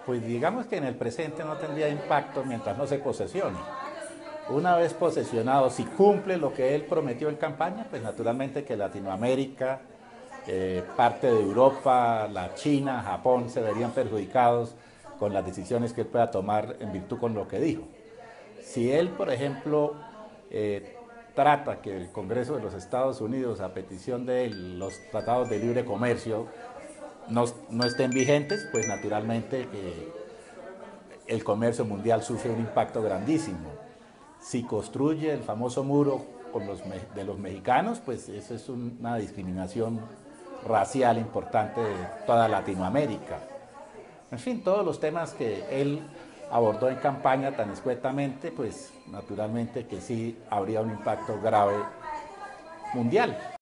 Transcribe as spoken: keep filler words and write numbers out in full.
Pues digamos que en el presente no tendría impacto mientras no se posesione. Una vez posesionado, si cumple lo que él prometió en campaña, pues naturalmente que Latinoamérica, eh, parte de Europa, la China, Japón se verían perjudicados con las decisiones que él pueda tomar en virtud con lo que dijo. Si él, por ejemplo, eh, trata que el Congreso de los Estados Unidos, a petición de él, los tratados de libre comercio no, no estén vigentes, pues naturalmente que el comercio mundial sufre un impacto grandísimo. Si construye el famoso muro con los, de los mexicanos, pues eso es una discriminación racial importante de toda Latinoamérica. En fin, todos los temas que él abordó en campaña tan escuetamente, pues naturalmente que sí habría un impacto grave mundial.